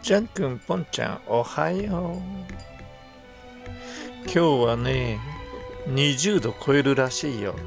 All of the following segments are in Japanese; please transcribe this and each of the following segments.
ジャン君、ポンちゃん、おはよう。今日はね、20度超えるらしいよ。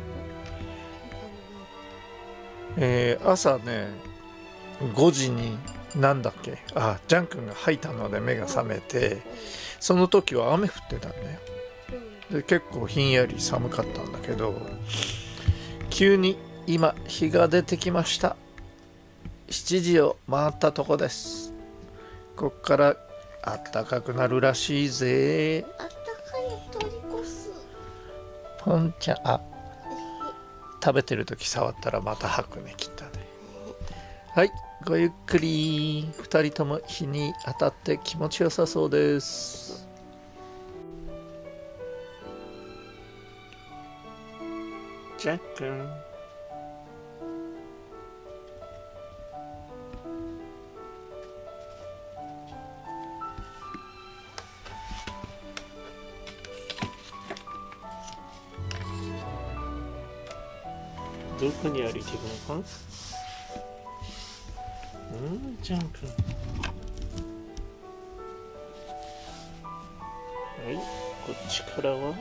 朝ね、5時になんだっけ、ジャン君が吐いたので目が覚めて、その時は雨降ってたんだよ。で、結構ひんやり寒かったんだけど、急に今日が出てきました。7時を回ったとこです。こっから暖かくなるらしいぜ。 あったかいを通り越す。 ポンちゃん、食べてる時触ったらまた吐くね、きっとね。はい、ごゆっくり。2人とも日に当たって気持ちよさそうです。ジャックン。どこに歩いていくのか？ジャンプ。はい、こっちからは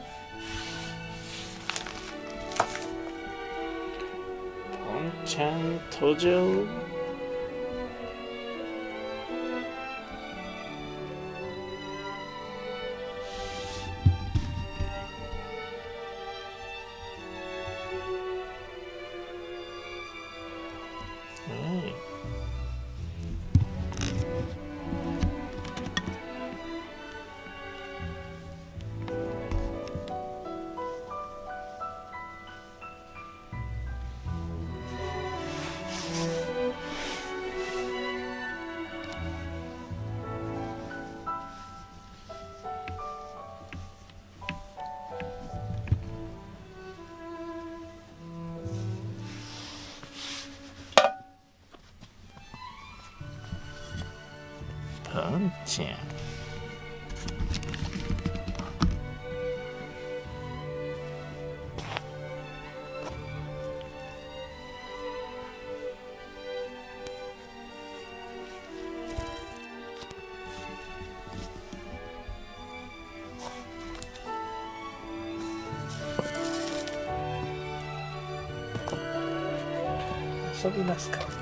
ポンちゃん登場。ポンちゃん。遊びますか？